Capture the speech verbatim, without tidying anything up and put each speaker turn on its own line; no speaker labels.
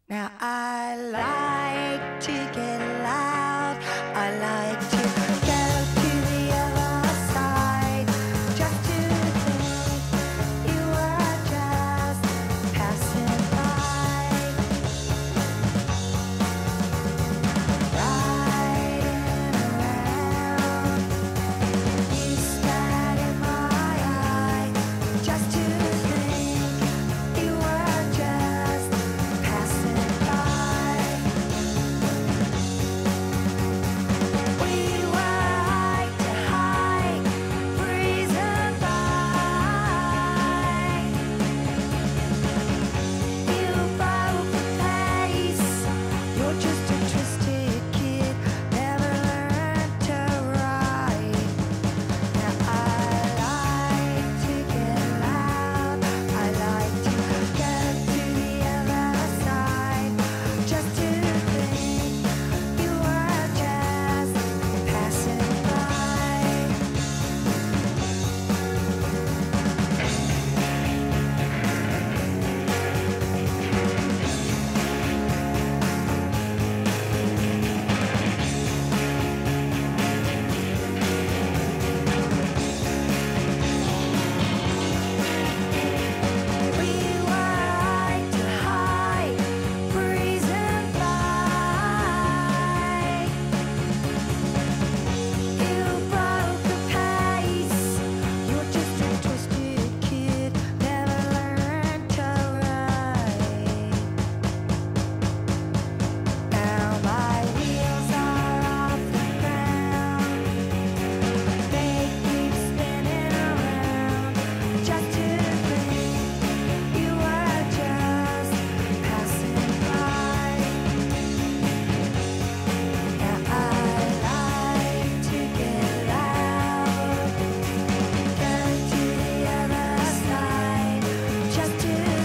Now I like to get loud. I like to go to the other side, just to think you were just passing by, riding around. You spat in my eye, just to think you were just passing by. We were eye to eye, breezing by. You broke the pace. You're just a twisted kid, never learned to ride. Now I like to get loud. I like to get to the other side, just to think you were just passing by. We were eye to eye, breezing by. You broke the pace. You're just a twisted kid, never learned to ride. Now my wheels are off the ground. They keep spinning around, just to think you were just passing by. Now I like to get loud, go to the other side, just to